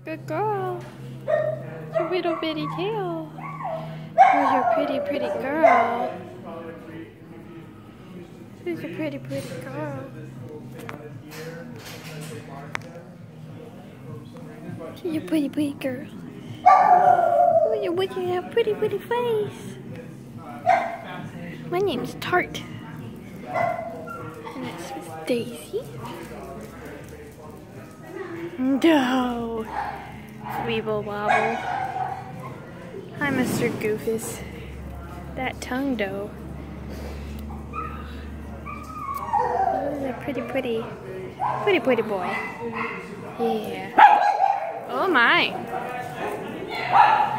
Good girl. Your little bitty tail. Who's your pretty, pretty girl? Who's your pretty, pretty girl? She's your pretty, pretty girl. Oh, you're looking at a pretty, pretty face. My name's Tart. And that's Miss Daisy. No. Weeble wobble. Hi, Mr. Goofus. That tongue dough. Oh, a pretty, pretty, pretty, pretty boy. Yeah. Oh my.